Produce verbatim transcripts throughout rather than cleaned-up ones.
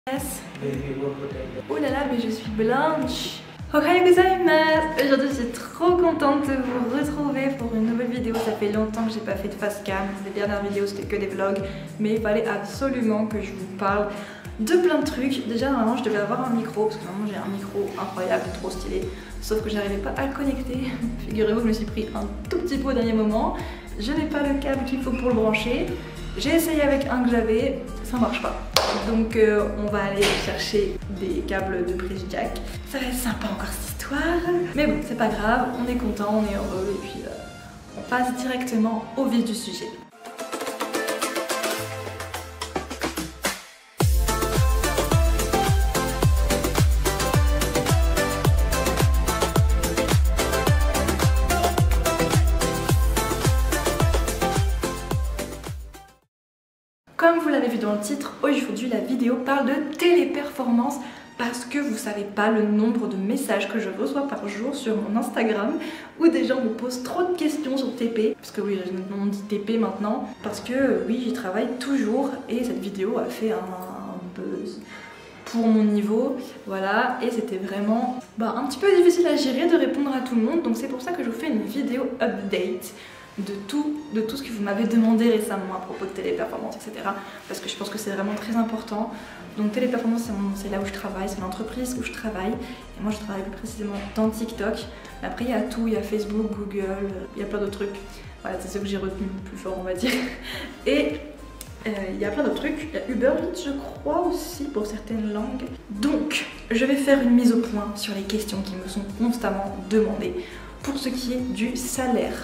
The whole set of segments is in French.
Yes. Oh là là, mais je suis blanche. Ohayou gozaimasu. Aujourd'hui, je suis trop contente de vous retrouver pour une nouvelle vidéo. Ça fait longtemps que j'ai pas fait de face cam. Les dernières vidéos, c'était que des vlogs. Mais il fallait absolument que je vous parle de plein de trucs. Déjà, normalement, je devais avoir un micro parce que vraiment, j'ai un micro incroyable, trop stylé. Sauf que j'arrivais pas à le connecter. Figurez-vous, je me suis pris un tout petit peu au dernier moment. Je n'ai pas le câble qu'il faut pour le brancher. J'ai essayé avec un que j'avais, ça marche pas. Donc euh, on va aller chercher des câbles de prise jack. Ça va être sympa encore cette histoire. Mais bon, c'est pas grave, on est content, on est heureux et puis euh, on passe directement au vif du sujet. Comme vous l'avez vu dans le titre, aujourd'hui la vidéo parle de téléperformance parce que vous savez pas le nombre de messages que je reçois par jour sur mon Instagram où des gens me posent trop de questions sur T P, parce que oui, on dit T P maintenant, parce que oui, j'y travaille toujours et cette vidéo a fait un, un buzz pour mon niveau, voilà, et c'était vraiment bah, un petit peu difficile à gérer de répondre à tout le monde, donc c'est pour ça que je vous fais une vidéo update de tout, de tout ce que vous m'avez demandé récemment à propos de téléperformance, et cetera. Parce que je pense que c'est vraiment très important. Donc téléperformance, c'est là où je travaille, c'est l'entreprise où je travaille. Et moi je travaille plus précisément dans TikTok. Après il y a tout, il y a Facebook, Google, il y a plein d'autres trucs. Voilà, c'est ce que j'ai retenu le plus fort, on va dire. Et euh, il y a plein d'autres trucs. Il y a Uber Eats, je crois aussi, pour certaines langues. Donc, je vais faire une mise au point sur les questions qui me sont constamment demandées pour ce qui est du salaire.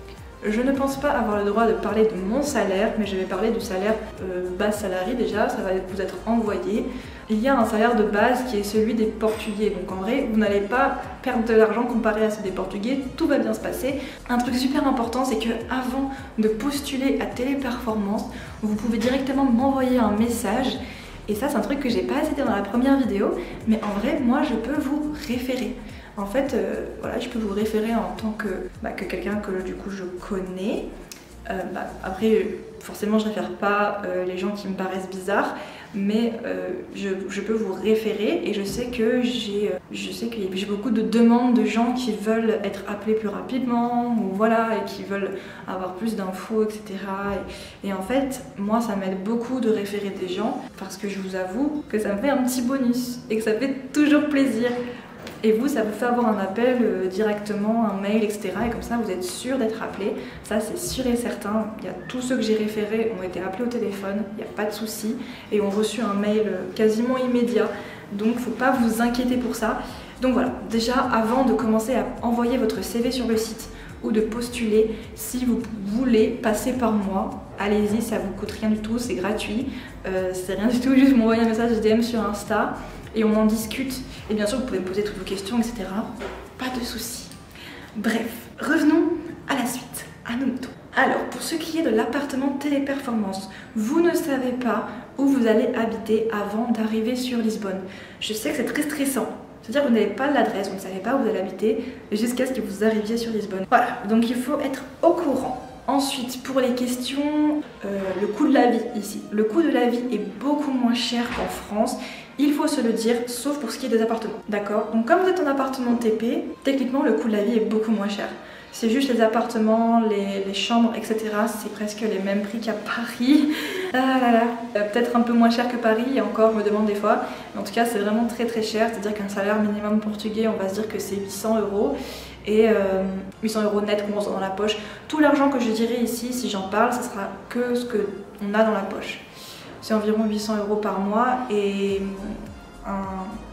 Je ne pense pas avoir le droit de parler de mon salaire, mais je vais parler du salaire euh, base salarié déjà, ça va vous être envoyé. Il y a un salaire de base qui est celui des Portugais, donc en vrai, vous n'allez pas perdre de l'argent comparé à ceux des Portugais, tout va bien se passer. Un truc super important, c'est que avant de postuler à Téléperformance, vous pouvez directement m'envoyer un message. Et ça, c'est un truc que j'ai pas cité dans la première vidéo, mais en vrai, moi, je peux vous référer. En fait, euh, voilà, je peux vous référer en tant que, bah, que quelqu'un que du coup je connais. Euh, bah, après, forcément, je réfère pas euh, les gens qui me paraissent bizarres, mais euh, je, je peux vous référer et je sais que j'ai, je sais que j'ai beaucoup de demandes de gens qui veulent être appelés plus rapidement ou voilà et qui veulent avoir plus d'infos, et cetera. Et, et en fait, moi, ça m'aide beaucoup de référer des gens parce que je vous avoue que ça me fait un petit bonus et que ça fait toujours plaisir. Et vous, ça vous fait avoir un appel euh, directement, un mail, et cetera. Et comme ça, vous êtes sûr d'être appelé. Ça, c'est sûr et certain. Il y a tous ceux que j'ai référés ont été appelés au téléphone. Il n'y a pas de souci. Et ont reçu un mail quasiment immédiat. Donc, il ne faut pas vous inquiéter pour ça. Donc voilà, déjà, avant de commencer à envoyer votre C V sur le site ou de postuler, si vous voulez passer par moi, allez-y, ça vous coûte rien du tout, c'est gratuit. Euh, c'est rien du tout, juste m'envoyer un message D M sur Insta. Et on en discute. Et bien sûr, vous pouvez me poser toutes vos questions, et cetera. Pas de soucis. Bref, revenons à la suite, à nos moutons. Alors, pour ce qui est de l'appartement Téléperformance, vous ne savez pas où vous allez habiter avant d'arriver sur Lisbonne. Je sais que c'est très stressant. C'est-à-dire que vous n'avez pas l'adresse, vous ne savez pas où vous allez habiter jusqu'à ce que vous arriviez sur Lisbonne. Voilà, donc il faut être au courant. Ensuite, pour les questions, euh, le coût de la vie ici. Le coût de la vie est beaucoup moins cher qu'en France. Il faut se le dire, sauf pour ce qui est des appartements. D'accord? Donc comme vous êtes en appartement T P, techniquement le coût de la vie est beaucoup moins cher. C'est juste les appartements, les, les chambres, et cetera. C'est presque les mêmes prix qu'à Paris. Ah là là, euh, peut-être un peu moins cher que Paris, et encore, je me demande des fois. Mais en tout cas, c'est vraiment très très cher. C'est-à-dire qu'un salaire minimum portugais, on va se dire que c'est huit cents euros. Et euh, huit cents euros net qu'on ressort dans la poche. Tout l'argent que je dirai ici, si j'en parle, ce sera que ce qu'on a dans la poche. C'est environ huit cents euros par mois et un,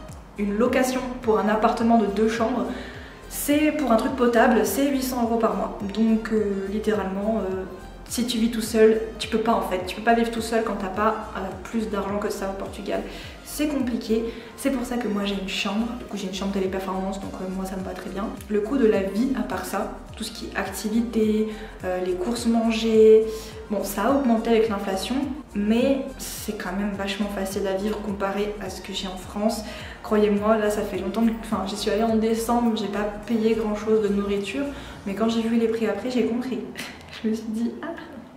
une location pour un appartement de deux chambres, c'est pour un truc potable, c'est huit cents euros par mois. Donc euh, littéralement, euh, si tu vis tout seul, tu peux pas en fait, tu peux pas vivre tout seul quand t'as pas euh, plus d'argent que ça au Portugal. C'est compliqué, c'est pour ça que moi j'ai une chambre, du coup j'ai une chambre Téléperformance, donc euh, moi ça me va très bien. Le coût de la vie, à part ça, tout ce qui est activité, euh, les courses mangées, bon ça a augmenté avec l'inflation, mais c'est quand même vachement facile à vivre comparé à ce que j'ai en France. Croyez-moi, là ça fait longtemps que, enfin j'y suis allée en décembre, j'ai pas payé grand chose de nourriture, mais quand j'ai vu les prix après j'ai compris. Je me suis dit, ah,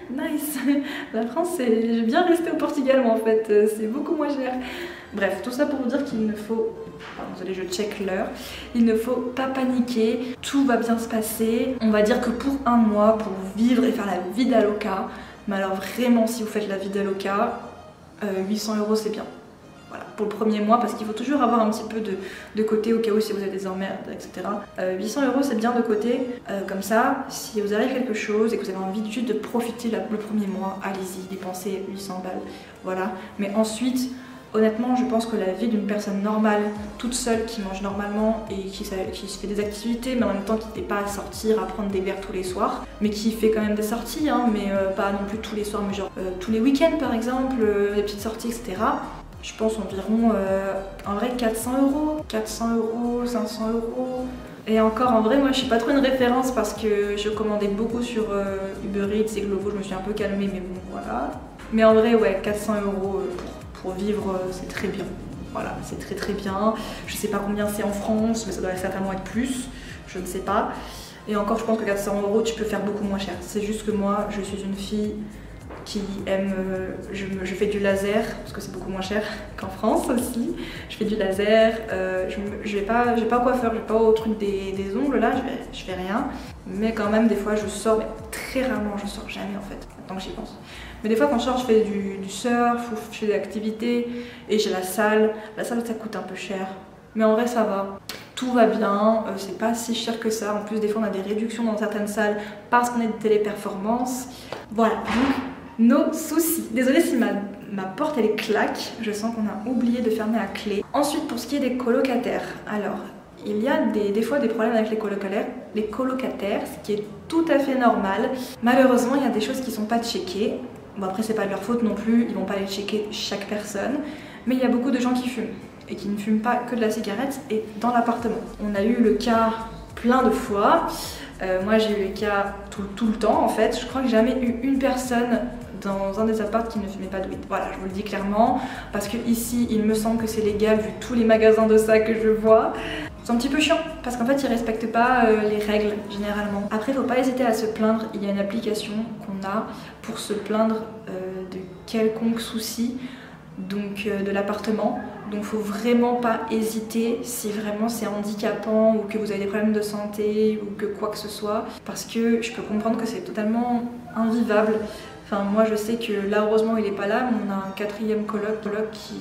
Nice. La France, c'est... j'ai bien resté au Portugal moi en fait, c'est beaucoup moins cher. Bref, tout ça pour vous dire qu'il ne faut... Pardon, désolé, je check l'heure. Il ne faut pas paniquer, tout va bien se passer. On va dire que pour un mois, pour vivre et faire la vie d'Aloca, mais alors vraiment si vous faites la vie d'Aloca, euh, huit cents euros c'est bien. Voilà, pour le premier mois, parce qu'il faut toujours avoir un petit peu de, de côté au cas où si vous avez des emmerdes, et cetera. Euh, huit cents euros c'est bien de côté, euh, comme ça, si vous arrive quelque chose et que vous avez envie juste de profiter la, le premier mois, allez-y, dépensez huit cents balles, voilà. Mais ensuite, honnêtement, je pense que la vie d'une personne normale, toute seule, qui mange normalement et qui, qui se fait des activités, mais en même temps qui n'est pas à sortir, à prendre des verres tous les soirs, mais qui fait quand même des sorties, hein, mais euh, pas non plus tous les soirs, mais genre euh, tous les week-ends par exemple, euh, des petites sorties, et cetera. Je pense environ, euh, en vrai, quatre cents euros, quatre cents euros, cinq cents euros. Et encore, en vrai, moi je suis pas trop une référence parce que je commandais beaucoup sur euh, Uber Eats et Glovo, je me suis un peu calmée, mais bon, voilà. Mais en vrai, ouais, quatre cents euros pour, pour vivre, c'est très bien. Voilà, c'est très très bien. Je sais pas combien c'est en France, mais ça doit certainement être plus, je ne sais pas. Et encore, je pense que quatre cents euros, tu peux faire beaucoup moins cher. C'est juste que moi, je suis une fille qui aime, euh, je, je fais du laser parce que c'est beaucoup moins cher qu'en France aussi. Je fais du laser, euh, je, je vais pas, j'ai pas coiffeur, je vais pas au truc des, des ongles là, je, vais, je fais rien. Mais quand même des fois je sors, mais très rarement, je sors jamais en fait, tant que j'y pense. Mais des fois quand je sors, je fais du, du surf, ou je fais des activités et j'ai la salle. La salle ça coûte un peu cher, mais en vrai ça va. Tout va bien, euh, c'est pas si cher que ça. En plus des fois on a des réductions dans certaines salles parce qu'on est de téléperformance. Voilà, donc nos soucis. Désolée si ma, ma porte elle est claque, je sens qu'on a oublié de fermer à clé. Ensuite pour ce qui est des colocataires, alors il y a des, des fois des problèmes avec les colocataires, les colocataires, ce qui est tout à fait normal. Malheureusement il y a des choses qui sont pas checkées. Bon après c'est pas de leur faute non plus, ils vont pas les checker chaque personne, mais il y a beaucoup de gens qui fument et qui ne fument pas que de la cigarette et dans l'appartement. On a eu le cas plein de fois. Euh, moi j'ai eu le cas tout, tout le temps en fait. Je crois que j'ai jamais eu une personne dans un des apparts qui ne fumait pas de weed. Voilà, je vous le dis clairement, parce que ici il me semble que c'est légal vu tous les magasins de ça que je vois. C'est un petit peu chiant parce qu'en fait ils respectent pas euh, les règles généralement. Après faut pas hésiter à se plaindre, il y a une application qu'on a pour se plaindre euh, de quelconque souci, donc euh, de l'appartement. Donc faut vraiment pas hésiter si vraiment c'est handicapant ou que vous avez des problèmes de santé ou que quoi que ce soit, parce que je peux comprendre que c'est totalement invivable. Enfin moi je sais que là heureusement il est pas là, mais on a un quatrième coloc, coloc qui...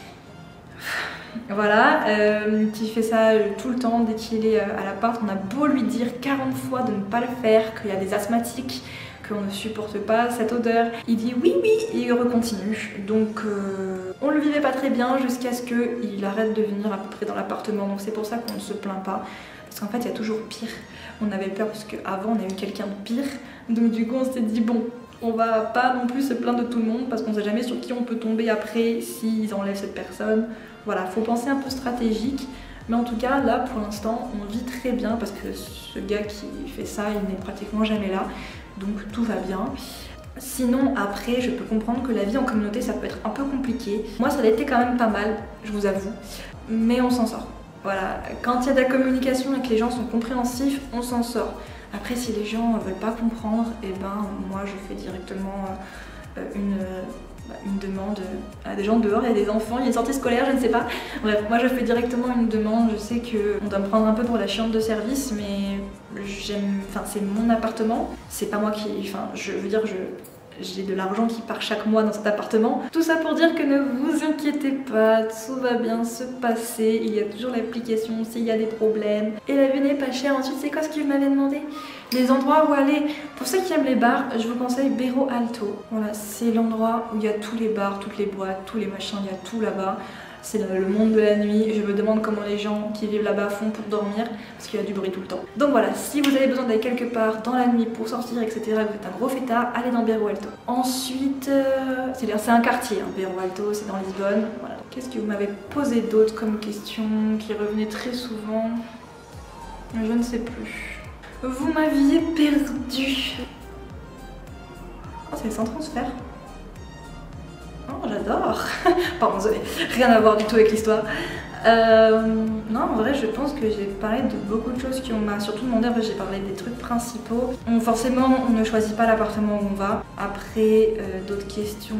Voilà, euh, qui fait ça tout le temps dès qu'il est à l'appart. On a beau lui dire quarante fois de ne pas le faire, qu'il y a des asthmatiques, qu'on ne supporte pas cette odeur, il dit oui oui et il recontinue. Donc euh, on le vivait pas très bien jusqu'à ce qu'il arrête de venir à peu près dans l'appartement. Donc c'est pour ça qu'on ne se plaint pas, parce qu'en fait il y a toujours pire. On avait peur parce qu'avant on a eu quelqu'un de pire, donc du coup on s'est dit bon, on va pas non plus se plaindre de tout le monde parce qu'on sait jamais sur qui on peut tomber après s'ils enlèvent cette personne. Voilà, faut penser un peu stratégique. Mais en tout cas, là, pour l'instant, on vit très bien parce que ce gars qui fait ça, il n'est pratiquement jamais là. Donc tout va bien. Sinon, après, je peux comprendre que la vie en communauté, ça peut être un peu compliqué. Moi, ça l'a été quand même pas mal, je vous avoue. Mais on s'en sort. Voilà, quand il y a de la communication et que les gens sont compréhensifs, on s'en sort. Après, si les gens ne veulent pas comprendre, et eh ben, moi, je fais directement euh, une... Euh, une demande à des gens dehors, il y a des enfants, il y a une sortie scolaire, je ne sais pas. Bref, moi je fais directement une demande, je sais qu'on doit me prendre un peu pour la chiante de service, mais j'aime, enfin c'est mon appartement, c'est pas moi qui, enfin je veux dire, je j'ai de l'argent qui part chaque mois dans cet appartement. Tout ça pour dire que ne vous inquiétez pas, tout va bien se passer, il y a toujours l'application s'il y a des problèmes. Et la vue n'est pas chère. Ensuite, c'est quoi ce que vous m'avez demandé? Les endroits où aller. Pour ceux qui aiment les bars, je vous conseille Bairro Alto. Voilà, c'est l'endroit où il y a tous les bars, toutes les boîtes, tous les machins, il y a tout là-bas. C'est le monde de la nuit. Je me demande comment les gens qui vivent là-bas font pour dormir, parce qu'il y a du bruit tout le temps. Donc voilà, si vous avez besoin d'aller quelque part dans la nuit pour sortir, et cetera, vous êtes un gros fêtard, allez dans Bairro Alto. Ensuite, euh, c'est un quartier, hein, Bairro Alto, c'est dans Lisbonne. Voilà. Qu'est-ce que vous m'avez posé d'autre comme question qui revenait très souvent? Je ne sais plus. Vous m'aviez perdu. Oh, c'est sans transfert. Oh, j'adore. Pardon, désolé, rien à voir du tout avec l'histoire. Euh, non, en vrai, je pense que j'ai parlé de beaucoup de choses qui on m'a surtout demandé. En fait, j'ai parlé des trucs principaux. On, forcément, on ne choisit pas l'appartement où on va. Après, euh, d'autres questions.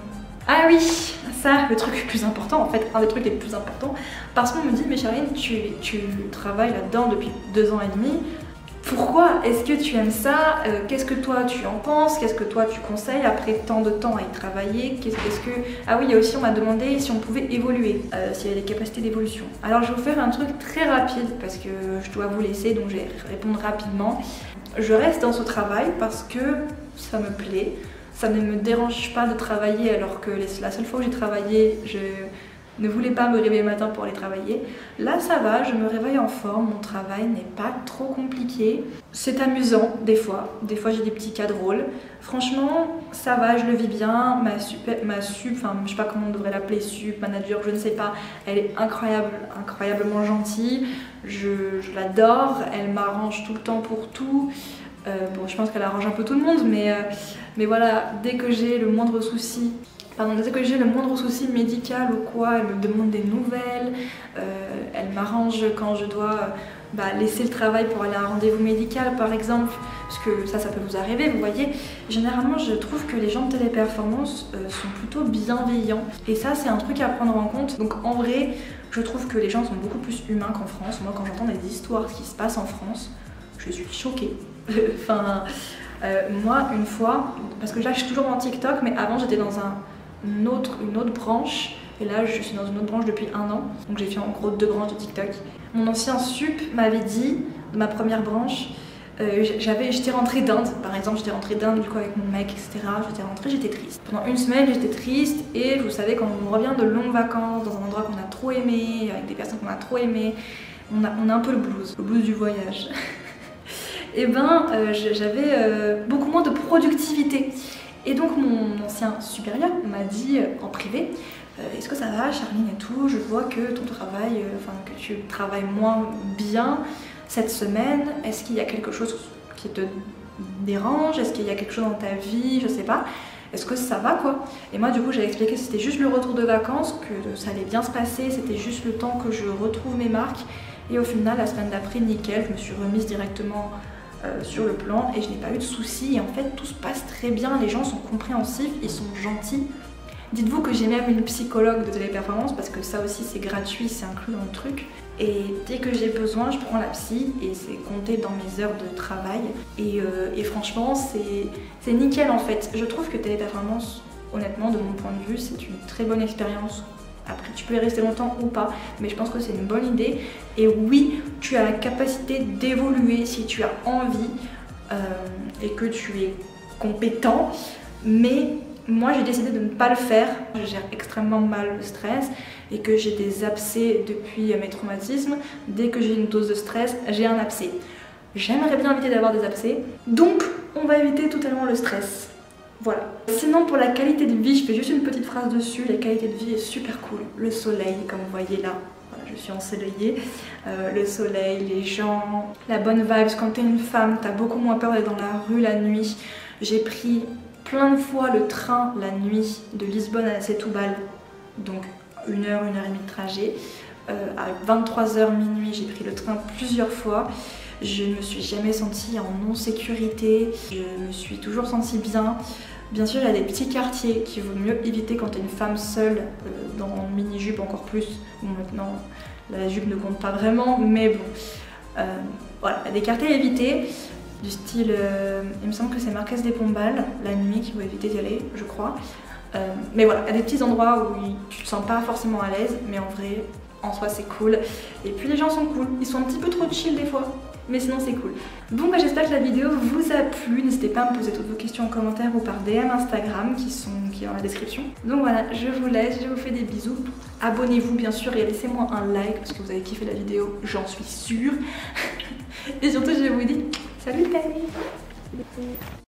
Ah oui, ça, le truc le plus important, en fait, un des trucs les plus importants. Parce qu'on me dit, mais Charline, tu, tu travailles là-dedans depuis deux ans et demi. Pourquoi est-ce que tu aimes ça? euh, Qu'est-ce que toi tu en penses? Qu'est-ce que toi tu conseilles après tant de temps à y travailler? Qu'est-ce que... Ah oui, il y a aussi, on m'a demandé si on pouvait évoluer, euh, s'il y avait des capacités d'évolution. Alors je vais vous faire un truc très rapide parce que je dois vous laisser, donc je vais répondre rapidement. Je reste dans ce travail parce que ça me plaît. Ça ne me dérange pas de travailler alors que la seule fois où j'ai travaillé, je ne voulais pas me réveiller le matin pour aller travailler. Là ça va, je me réveille en forme, mon travail n'est pas trop compliqué. C'est amusant des fois, des fois j'ai des petits cas drôles. Franchement ça va, je le vis bien, ma super, ma sup, enfin je sais pas comment on devrait l'appeler, sup, manager, je ne sais pas, elle est incroyable, incroyablement gentille, je, je l'adore, elle m'arrange tout le temps pour tout. Euh, bon je pense qu'elle arrange un peu tout le monde mais, euh, mais voilà, dès que j'ai le moindre souci, Pardon, dès que j'ai le moindre souci médical ou quoi, elle me demande des nouvelles, euh, elle m'arrange quand je dois euh, bah, laisser le travail pour aller à un rendez-vous médical par exemple, parce que ça, ça peut vous arriver, vous voyez. Généralement, je trouve que les gens de Téléperformance euh, sont plutôt bienveillants, et ça, c'est un truc à prendre en compte. Donc en vrai, je trouve que les gens sont beaucoup plus humains qu'en France. Moi, quand j'entends des histoires qui se passent en France, je suis choquée. enfin, euh, moi, une fois, parce que là, je suis toujours en TikTok, mais avant, j'étais dans un... Une autre, une autre branche, et là je suis dans une autre branche depuis un an, donc j'ai fait en gros deux branches de TikTok. Mon ancien sup m'avait dit, de ma première branche, euh, j'avais, j'étais rentrée d'Inde, par exemple, j'étais rentrée d'Inde du coup avec mon mec, et cetera. J'étais rentrée, j'étais triste. Pendant une semaine, j'étais triste, et vous savez, quand on revient de longues vacances, dans un endroit qu'on a trop aimé, avec des personnes qu'on a trop aimé, on a, on a un peu le blues, le blues du voyage. Et ben, euh, j'avais euh, beaucoup moins de productivité. Et donc mon ancien supérieur m'a dit euh, en privé, euh, est-ce que ça va Charline et tout, je vois que ton travail, euh, enfin que tu travailles moins bien cette semaine, est-ce qu'il y a quelque chose qui te dérange, est-ce qu'il y a quelque chose dans ta vie, je sais pas, est-ce que ça va quoi? Et moi du coup j'ai expliqué que c'était juste le retour de vacances, que ça allait bien se passer, c'était juste le temps que je retrouve mes marques, et au final la semaine d'après nickel, je me suis remise directement Euh, sur le plan et je n'ai pas eu de soucis, et en fait tout se passe très bien, les gens sont compréhensifs, ils sont gentils. Dites-vous que j'ai même une psychologue de Téléperformance parce que ça aussi c'est gratuit, c'est inclus dans le truc, et dès que j'ai besoin je prends la psy et c'est compté dans mes heures de travail, et, euh, et franchement c'est nickel en fait. Je trouve que Téléperformance, honnêtement de mon point de vue, c'est une très bonne expérience. Après tu peux y rester longtemps ou pas, mais je pense que c'est une bonne idée. Et oui, tu as la capacité d'évoluer si tu as envie euh, et que tu es compétent. Mais moi j'ai décidé de ne pas le faire. Je gère extrêmement mal le stress et que j'ai des abcès depuis mes traumatismes. Dès que j'ai une dose de stress, j'ai un abcès. J'aimerais bien éviter d'avoir des abcès, donc on va éviter totalement le stress. Voilà. Sinon pour la qualité de vie, je fais juste une petite phrase dessus. La qualité de vie est super cool. Le soleil, comme vous voyez là, voilà, je suis ensoleillée. Euh, le soleil, les gens, la bonne vibe. Quand t'es une femme, t'as beaucoup moins peur d'être dans la rue la nuit. J'ai pris plein de fois le train la nuit de Lisbonne à Setúbal, donc une heure, une heure et demie de trajet. Euh, à vingt-trois heures minuit, j'ai pris le train plusieurs fois. Je ne me suis jamais sentie en non-sécurité, je me suis toujours sentie bien. Bien sûr, il y a des petits quartiers qu'il vaut mieux éviter quand tu es une femme seule, euh, dans une mini-jupe encore plus. Bon, maintenant, la jupe ne compte pas vraiment, mais bon. Euh, voilà, il y a des quartiers à éviter, du style, euh, il me semble que c'est Marquès des Pombal, la nuit, qu'il faut éviter d'y aller, je crois. Euh, mais voilà, il y a des petits endroits où tu te sens pas forcément à l'aise, mais en vrai, en soi, c'est cool. Et puis les gens sont cool, ils sont un petit peu trop chill des fois. Mais sinon c'est cool. Bon bah j'espère que la vidéo vous a plu. N'hésitez pas à me poser toutes vos questions en commentaire ou par D M Instagram qui sont qui est dans la description. Donc voilà, je vous laisse, je vous fais des bisous. Abonnez-vous bien sûr et laissez-moi un like parce que vous avez kiffé la vidéo, j'en suis sûre. Et surtout je vous dis salut les amis.